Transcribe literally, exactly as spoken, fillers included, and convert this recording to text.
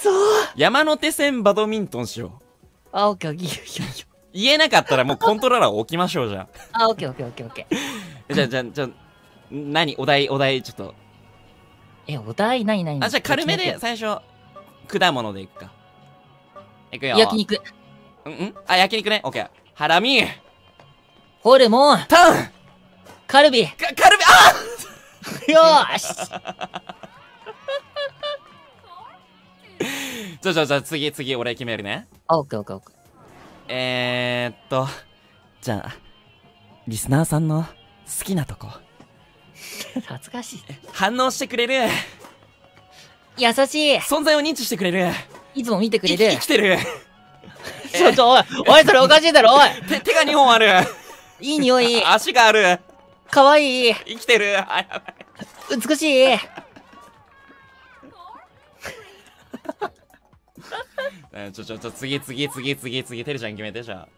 そー。 山手線バドミントンしよう。 あ、オッケーオッケー。いいよいいよいいよ。 言えなかったらもうコントローラー置きましょう、じゃあ。 あ、オッケーオッケーオッケーオッケー。 じゃあ、じゃあ、じゃあ、何お題、お題、ちょっと。 え、お題ないないない。 あ、じゃあ軽めで最初、果物でいくか。いくよ。 焼肉。 うんんあ、焼肉ね。オッケー。ハラミ。 ホルモン。 タンカルビ。よか、カルビ、あーし。 じゃあ、じゃあ、じゃあ、次、次、俺決めるね。 あ、オッケーオッケーオッケー。 えーっと、じゃあ、リスナーさんの好きなとこ。 恥ずかしい。 反応してくれる。 優しい。 存在を認知してくれる。 いつも見てくれい生る。 きてる。 ちょちょ、おい、おい、それおかしいだろ、おい。 手、手がにほんある。 いい匂い。 足がある。 かわいい。 生きてる。あ、やばい。 美しい。 えちょ、ちょ、ちょ、次、次、次、次、次、てるちゃん決めて、じゃあ。